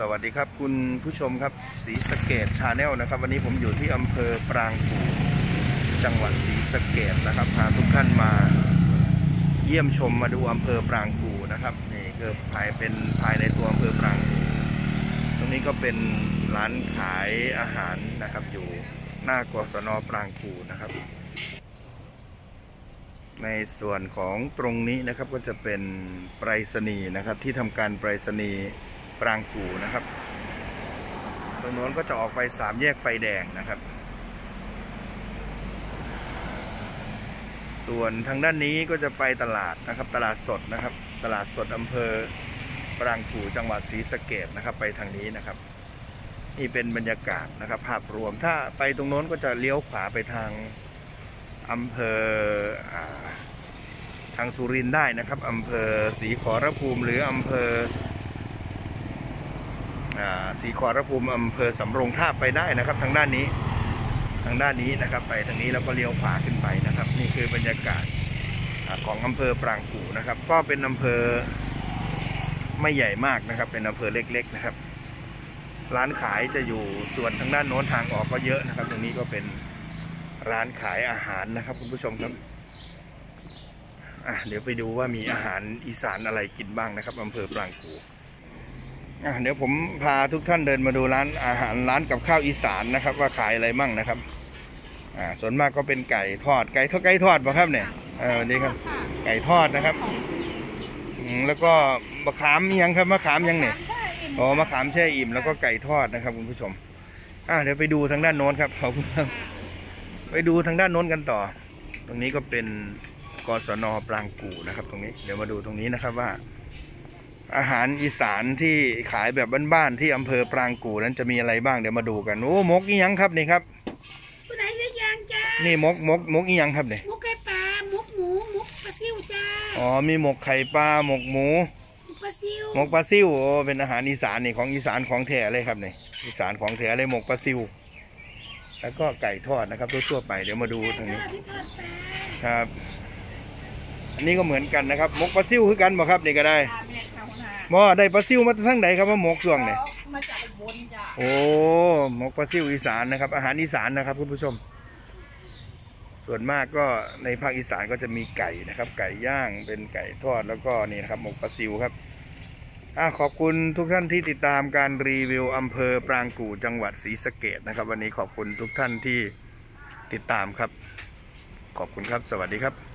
วัสดีครับคุณผู้ชมครับศรีสะเกษชาแนลนะครับวันนี้ผมอยู่ที่อำเภอปรางกู่จังหวัดศรีสะเกษนะครับพาทุกท่านมาเยี่ยมชมมาดูอำเภอปรางกู่นะครับนี่คือภายในตัวอำเภอปรางกู่ตรงนี้ก็เป็นร้านขายอาหารนะครับอยู่หน้ากศน.ปรางกู่นะครับในส่วนของตรงนี้นะครับก็จะเป็นไปรษณีย์นะครับที่ทำการไปรษณีย์ปรางกู่นะครับตรงโน้นก็จะออกไป3 แยกไฟแดงนะครับส่วนทางด้านนี้ก็จะไปตลาดนะครับตลาดสดนะครับตลาดสดอำเภอปรางกู่จังหวัดศรีสะเกษนะครับไปทางนี้นะครับนี่เป็นบรรยากาศนะครับภาพรวมถ้าไปตรงโน้นก็จะเลี้ยวขวาไปทางอำเภอทางสุรินทร์ได้นะครับอำเภอศรีขอรภูมิหรืออำเภอศรีขอรภูมิอำเภอสำโรงทาบไปได้นะครับทางด้านนี้นะครับไปทางนี้แล้วก็เลี้ยวขวาขึ้นไปนะครับนี่คือบรรยากาศของอำเภอปรางกู่นะครับก็เป็นอำเภอไม่ใหญ่มากนะครับเป็นอำเภอเล็กๆนะครับร้านขายจะอยู่ส่วนทางด้านโน้นทางออกก็เยอะนะครับตรงนี้ก็เป็นร้านขายอาหารนะครับคุณผู้ชมครับเดี๋ยวไปดูว่ามีอาหารอีสานอะไรกินบ้างนะครับอำเภอปรางกู่เดี๋ยวผมพาทุกท่านเดินมาดูร้านอาหารร้านกับข้าวอีสานนะครับว่าขายอะไรมั่งนะครับส่วนมากก็เป็นไก่ทอดไก่ทอดป่ะครับเนี่ยนี่ครับไก่ทอดนะครับแล้วก็มะขามยังครับมะขามยังเนี่ยอ๋อมะขามแช่อิ่มแล้วก็ไก่ทอดนะครับคุณผู้ชมเดี๋ยวไปดูทางด้านโน้นครับขอบคุณครับไปดูทางด้านโน้นกันต่อตรงนี้ก็เป็นกศน.ปรางกู่นะครับตรงนี้เดี๋ยวมาดูตรงนี้นะครับว่าอาหารอีสานที่ขายแบบบ้านๆที่อำเภอปรางกู่นั้นจะมีอะไรบ้างเดี๋ยวมาดูกันโอ้มกอีหยังครับนี่ครับผู้ใดจะยังจ้านี่มกอีหยังครับเนี่ยมกไก่ปลาหมกหมูหมกปลาซิวจ้าอ๋อมีหมกไข่ปลาหมกหมูปลาซิวหมกปลาซิวโอ้เป็นอาหารอีสานนี่ของอีสานของแท้เลยครับนี่อีสานของแท้เลยหมกปลาซิวแล้วก็ไก่ทอดนะครับทั่วๆไปเดี๋ยวมาดูตรงนี้ครับอันนี้ก็เหมือนกันนะครับหมกปลาซิวคือกันบ่ครับนี่ก็ได้บ่ได้ปลาซิวมาทั้งไหนครับว่าหมกส่วงเนี่ยมาจากบนจ้าโอ้หมกปลาซิวอีสานนะครับอาหารอีสานนะครับคุณผู้ชมส่วนมากก็ในภาคอีสานก็จะมีไก่นะครับไก่ย่างเป็นไก่ทอดแล้วก็นี่นะครับหมกปลาซิวครับขอบคุณทุกท่านที่ติดตามการรีวิวอำเภอปรางกู่จังหวัดศรีสะเกษนะครับวันนี้ขอบคุณทุกท่านที่ติดตามครับขอบคุณครับสวัสดีครับ